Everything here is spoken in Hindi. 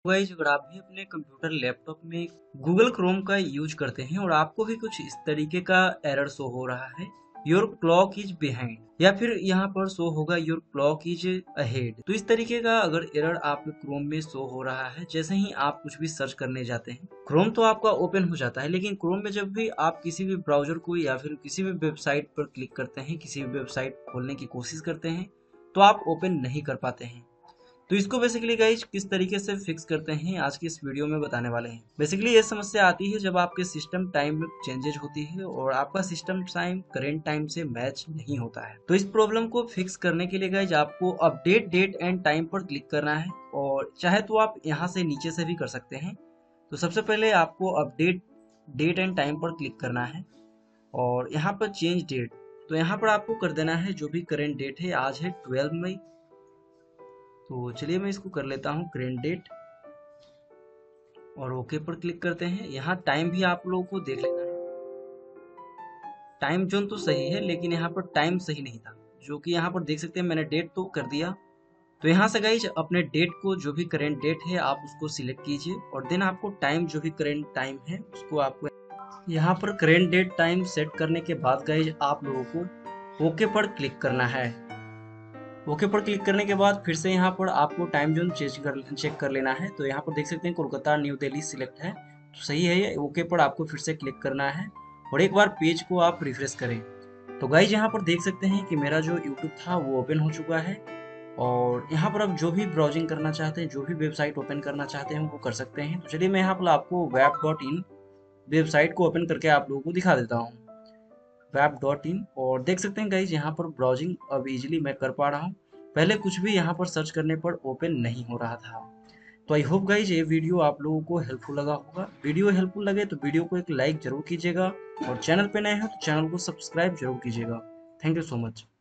गाइस अगर आप भी अपने कंप्यूटर लैपटॉप में गूगल क्रोम का यूज करते हैं और आपको भी कुछ इस तरीके का एरर शो हो रहा है, योर क्लॉक इज बिहाइंड, या फिर यहाँ पर शो होगा योर क्लॉक इज अहेड, तो इस तरीके का अगर एरर आपके क्रोम में शो हो रहा है जैसे ही आप कुछ भी सर्च करने जाते हैं, क्रोम तो आपका ओपन हो जाता है, लेकिन क्रोम में जब भी आप किसी भी ब्राउजर को या फिर किसी भी वेबसाइट पर क्लिक करते हैं, किसी भी वेबसाइट खोलने की कोशिश करते हैं, तो आप ओपन नहीं कर पाते हैं। तो इसको बेसिकली गाइज किस तरीके से फिक्स करते हैं आज की इस वीडियो में बताने वाले हैं। बेसिकली ये समस्या आती है जब आपके सिस्टम टाइम में चेंजेज होती है और आपका सिस्टम टाइम करेंट टाइम से मैच नहीं होता है। तो इस प्रॉब्लम को फिक्स करने के लिए गाइज आपको अपडेट डेट एंड टाइम पर क्लिक करना है, और चाहे तो आप यहाँ से नीचे से भी कर सकते हैं। तो सबसे पहले आपको अपडेट डेट एंड टाइम पर क्लिक करना है और यहाँ पर चेंज डेट, तो यहाँ पर आपको कर देना है जो भी करेंट डेट है। आज है 12 मई, तो चलिए मैं इसको कर लेता हूँ करेंट डेट और ओके पर क्लिक करते हैं। यहाँ टाइम भी आप लोगों को देख लेना है, टाइम जोन तो सही है लेकिन यहाँ पर टाइम सही नहीं था, जो कि यहाँ पर देख सकते हैं। मैंने डेट तो कर दिया, तो यहाँ से गाइज अपने डेट को जो भी करेंट डेट है आप उसको सिलेक्ट कीजिए और देन आपको टाइम जो भी करेंट टाइम है उसको आपको यहाँ पर करेंट डेट टाइम सेट करने के बाद गाइज आप लोगों को ओके पर क्लिक करना है। ओके पर क्लिक करने के बाद फिर से यहाँ पर आपको टाइम जोन चेक कर लेना है। तो यहाँ पर देख सकते हैं कोलकाता न्यू दिल्ली सिलेक्ट है, तो सही है ये। ओके पर आपको फिर से क्लिक करना है और एक बार पेज को आप रिफ्रेश करें। तो गाइज यहाँ पर देख सकते हैं कि मेरा जो यूट्यूब था वो ओपन हो चुका है, और यहाँ पर आप जो भी ब्राउजिंग करना चाहते हैं, जो भी वेबसाइट ओपन करना चाहते हैं वो कर सकते हैं। तो चलिए मैं यहाँ पर आपको web.in वेबसाइट को ओपन करके आप लोगों को दिखा देता हूँ, web.in। और देख सकते हैं गाइज यहाँ पर ब्राउजिंग अब इजीली मैं कर पा रहा हूँ, पहले कुछ भी यहाँ पर सर्च करने पर ओपन नहीं हो रहा था। तो आई होप गाइज ये वीडियो आप लोगों को हेल्पफुल लगा होगा। वीडियो हेल्पफुल लगे तो वीडियो को एक लाइक जरूर कीजिएगा और चैनल पे नए हैं तो चैनल को सब्सक्राइब जरूर कीजिएगा। Thank you so much.